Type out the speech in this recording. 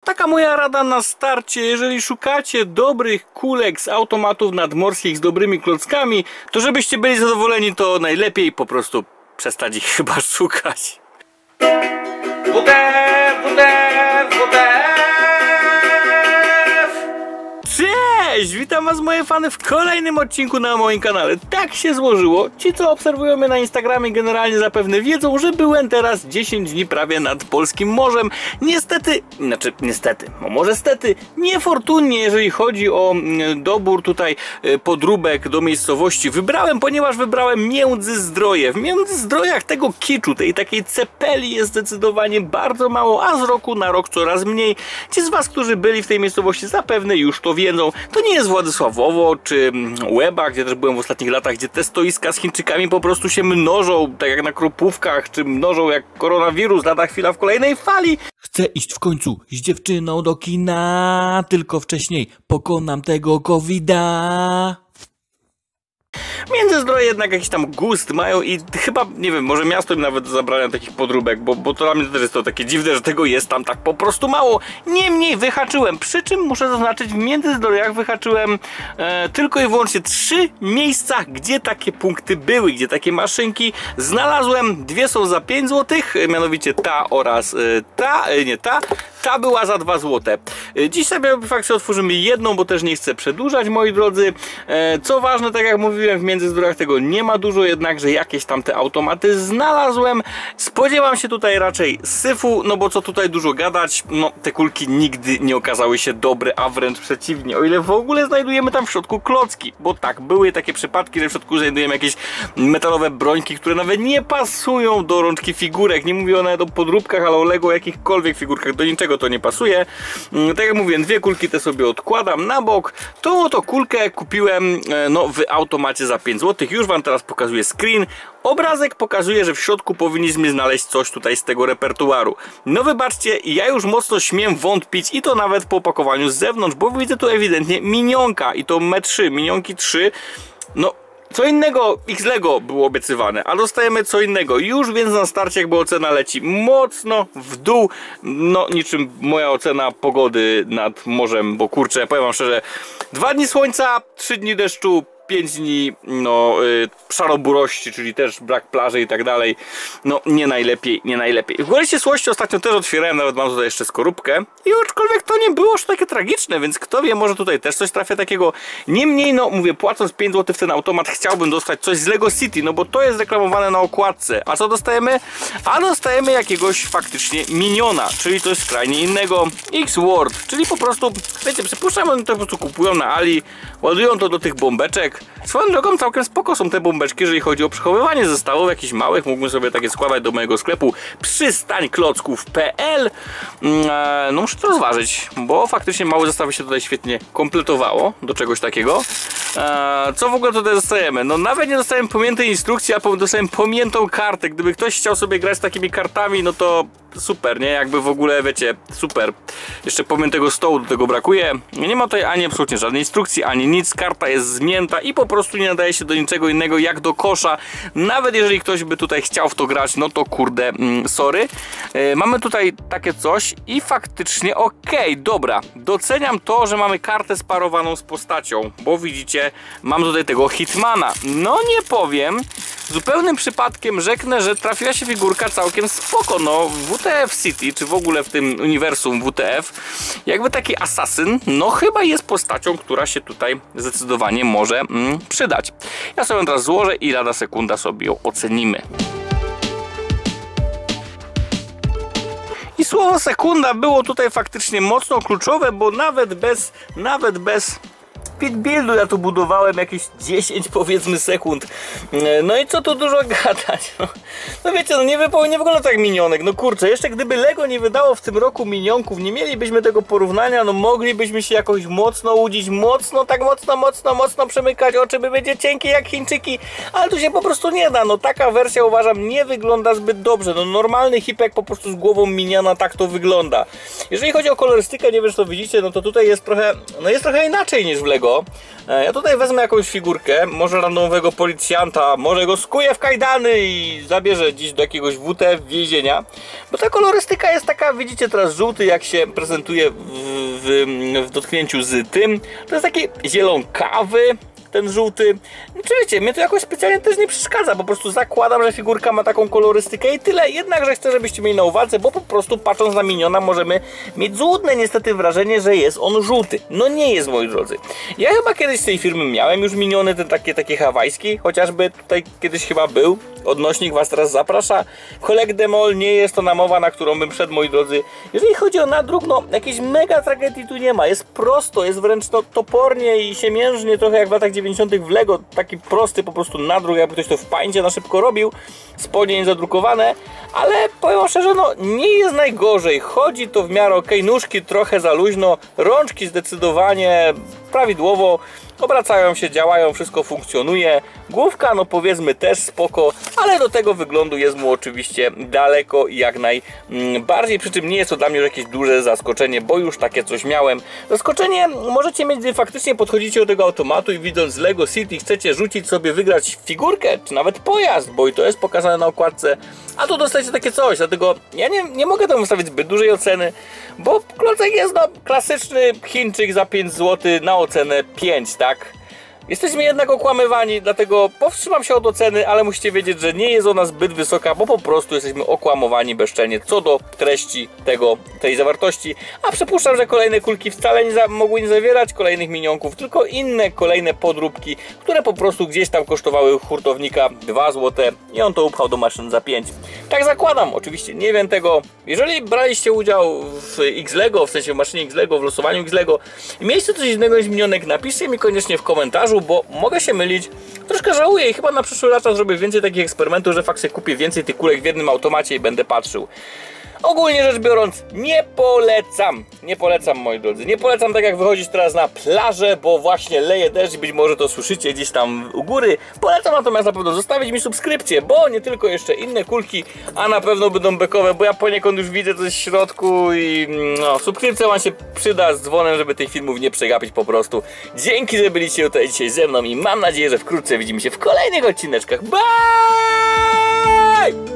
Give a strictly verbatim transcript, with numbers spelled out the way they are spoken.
Taka moja rada na starcie, jeżeli szukacie dobrych kulek z automatów nadmorskich z dobrymi klockami, to żebyście byli zadowoleni, to najlepiej po prostu przestać ich chyba szukać. W D F, W D F, W D F! Cześć! Witam was moje fany w kolejnym odcinku na moim kanale. Tak się złożyło, ci co obserwują mnie na Instagramie generalnie zapewne wiedzą, że byłem teraz dziesięć dni prawie nad polskim morzem. Niestety, znaczy niestety, no może stety, niefortunnie jeżeli chodzi o dobór tutaj podróbek do miejscowości wybrałem, ponieważ wybrałem Międzyzdroje. W Międzyzdrojach tego kiczu, tej takiej cepeli jest zdecydowanie bardzo mało, a z roku na rok coraz mniej. Ci z was, którzy byli w tej miejscowości zapewne już to wiedzą. To nie jest Władysławowo czy Łeba, gdzie też byłem w ostatnich latach, gdzie te stoiska z Chińczykami po prostu się mnożą, tak jak na Kropówkach, czy mnożą jak koronawirus, lada chwila w kolejnej fali. Chcę iść w końcu z dziewczyną do kina, tylko wcześniej pokonam tego kowida. Międzyzdroje jednak jakiś tam gust mają i chyba, nie wiem, może miasto im nawet zabrania takich podróbek, bo, bo to dla mnie też jest to takie dziwne, że tego jest tam tak po prostu mało. Niemniej wyhaczyłem, przy czym muszę zaznaczyć, w Międzyzdrojach wyhaczyłem e, tylko i wyłącznie trzy miejsca, gdzie takie punkty były, gdzie takie maszynki znalazłem. Dwie są za pięć złotych, mianowicie ta oraz e, ta, e, nie ta, ta była za dwa złote. E, dziś sobie w fakcie otworzymy jedną, bo też nie chcę przedłużać, moi drodzy. E, co ważne, tak jak mówiłem, w Międzyzdrojach tego nie ma dużo, jednakże jakieś tam te automaty znalazłem. Spodziewam się tutaj raczej syfu, no bo co tutaj dużo gadać, no te kulki nigdy nie okazały się dobre, a wręcz przeciwnie, o ile w ogóle znajdujemy tam w środku klocki, bo tak, były takie przypadki, że w środku znajdujemy jakieś metalowe brońki, które nawet nie pasują do rączki figurek, nie mówię nawet o podróbkach, ale o Lego jakichkolwiek figurkach, do niczego to nie pasuje. Tak jak mówiłem, dwie kulki te sobie odkładam na bok. Tą oto kulkę kupiłem no w automacie za pięć złotych. Już wam teraz pokazuję screen. Obrazek pokazuje, że w środku powinniśmy znaleźć coś tutaj z tego repertuaru. No wybaczcie, ja już mocno śmiem wątpić i to nawet po opakowaniu z zewnątrz, bo widzę tu ewidentnie minionka i to M trzy, minionki trzy. No co innego X-Lego było obiecywane, a dostajemy co innego już, więc na starcie jakby ocena leci mocno w dół, no niczym moja ocena pogody nad morzem, bo kurczę, powiem wam szczerze, dwa dni słońca, trzy dni deszczu, pięć dni no yy, szaroburości, czyli też brak plaży i tak dalej. No nie najlepiej, nie najlepiej. W Górze Ścisłości ostatnio też otwierałem, nawet mam tutaj jeszcze skorupkę i aczkolwiek to nie było aż takie tragiczne, więc kto wie, może tutaj też coś trafia takiego. Niemniej, no mówię, płacąc pięć złotych w ten automat chciałbym dostać coś z Lego City, no bo to jest reklamowane na okładce. A co dostajemy? A dostajemy jakiegoś faktycznie miniona, czyli coś skrajnie innego. X-Word, czyli po prostu, wiecie, przypuszczam, oni to po prostu kupują na Ali, ładują to do tych bombeczek. Swoją drogą całkiem spoko są te bombeczki, jeżeli chodzi o przechowywanie zestawów jakichś małych. Mógłbym sobie takie składać do mojego sklepu przystań klocków kropka p l. No muszę to rozważyć, bo faktycznie małe zestawy się tutaj świetnie kompletowało do czegoś takiego. Co w ogóle tutaj dostajemy? No nawet nie dostałem pamiętnej instrukcji, a dostałem pamiętną kartę. Gdyby ktoś chciał sobie grać z takimi kartami, no to super, nie? Jakby w ogóle, wiecie, super. Jeszcze pamiętnego stołu do tego brakuje. Nie ma tutaj ani absolutnie żadnej instrukcji, ani nic. Karta jest zmięta i po prostu nie nadaje się do niczego innego jak do kosza. Nawet jeżeli ktoś by tutaj chciał w to grać, no to kurde, mm, sorry. Yy, mamy tutaj takie coś i faktycznie okej, okay, dobra. Doceniam to, że mamy kartę sparowaną z postacią, bo widzicie, mam tutaj tego Hitmana. No nie powiem, zupełnym przypadkiem rzeknę, że trafiła się figurka całkiem spoko, no W T F City, czy w ogóle w tym uniwersum W T F, jakby taki asasyn, no chyba jest postacią, która się tutaj zdecydowanie może mm, przydać. Ja sobie ją teraz złożę i lada sekunda sobie ją ocenimy. I słowo sekunda było tutaj faktycznie mocno kluczowe, bo nawet bez, nawet bez pit buildu ja tu budowałem jakieś dziesięć powiedzmy sekund. No i co tu dużo gadać, no, no wiecie, no nie, nie wygląda tak minionek, no kurczę, jeszcze gdyby Lego nie wydało w tym roku minionków, nie mielibyśmy tego porównania, no moglibyśmy się jakoś mocno łudzić, mocno, tak mocno, mocno, mocno przemykać oczy, by będzie cienkie jak Chińczyki, ale tu się po prostu nie da, no taka wersja uważam nie wygląda zbyt dobrze, no normalny hipek po prostu z głową miniona tak to wygląda. Jeżeli chodzi o kolorystykę, nie wiem czy to widzicie, no to tutaj jest trochę, no jest trochę inaczej niż w Lego. Lego. Ja tutaj wezmę jakąś figurkę, może randomowego policjanta, może go skuje w kajdany i zabierze dziś do jakiegoś W T więzienia. Bo ta kolorystyka jest taka, widzicie teraz żółty jak się prezentuje w, w, w dotknięciu z tym. To jest taki zielonkawy, ten żółty. Czy wiecie, mnie to jakoś specjalnie też nie przeszkadza, po prostu zakładam, że figurka ma taką kolorystykę i tyle. Jednakże chcę, żebyście mieli na uwadze, bo po prostu patrząc na Miniona możemy mieć złudne niestety wrażenie, że jest on żółty. No nie jest, moi drodzy. Ja chyba kiedyś z tej firmy miałem już Miniony, ten takie, takie hawajski, chociażby tutaj kiedyś chyba był. Odnośnik was teraz zaprasza. Collect them all, nie jest to namowa, na którą bym szedł, moi drodzy. Jeżeli chodzi o nadruk, no jakiejś mega tragedii tu nie ma. Jest prosto, jest wręcz to topornie i siemiężnie, trochę jak w latach dziewięćdziesiątych w Lego. Taki prosty po prostu nadruk, jakby ktoś to w pańcie na szybko robił. Spodnie zadrukowane, ale powiem szczerze, no nie jest najgorzej. Chodzi to w miarę ok, nóżki trochę za luźno, rączki zdecydowanie prawidłowo obracają się, działają, wszystko funkcjonuje. Główka, no powiedzmy też spoko, ale do tego wyglądu jest mu oczywiście daleko i jak najbardziej, przy czym nie jest to dla mnie jakieś duże zaskoczenie, bo już takie coś miałem. Zaskoczenie możecie mieć, gdy faktycznie podchodzicie do tego automatu i widząc Lego City chcecie rzucić sobie, wygrać figurkę, czy nawet pojazd, bo i to jest pokazane na okładce, a tu dostajecie takie coś, dlatego ja nie, nie mogę temu wystawić zbyt dużej oceny, bo klocek jest no klasyczny Chińczyk za pięć złotych na ocenę pięć, tak? Jesteśmy jednak okłamywani, dlatego powstrzymam się od oceny, ale musicie wiedzieć, że nie jest ona zbyt wysoka, bo po prostu jesteśmy okłamowani bezczelnie co do treści tego, tej zawartości. A przypuszczam, że kolejne kulki wcale nie za, mogły nie zawierać kolejnych minionków, tylko inne kolejne podróbki, które po prostu gdzieś tam kosztowały hurtownika dwa złote i on to upchał do maszyn za pięć. Tak zakładam, oczywiście nie wiem tego. Jeżeli braliście udział w X-Lego, w sensie w maszynie X-Lego, w losowaniu X-Lego i mieliście coś innego niż minionek, napiszcie mi koniecznie w komentarzu, bo mogę się mylić. Troszkę żałuję i chyba na przyszły lata zrobię więcej takich eksperymentów, że fakt sobie kupię więcej tych kulek w jednym automacie i będę patrzył. Ogólnie rzecz biorąc, nie polecam, nie polecam, moi drodzy, nie polecam tak jak wychodzić teraz na plażę, bo właśnie leje deszcz, być może to słyszycie gdzieś tam u góry. Polecam natomiast na pewno zostawić mi subskrypcję, bo nie tylko jeszcze inne kulki, a na pewno będą bekowe, bo ja poniekąd już widzę coś w środku i no, subskrypcja wam się przyda z dzwonem, żeby tych filmów nie przegapić po prostu. Dzięki, że byliście tutaj dzisiaj ze mną i mam nadzieję, że wkrótce widzimy się w kolejnych odcineczkach. Bye!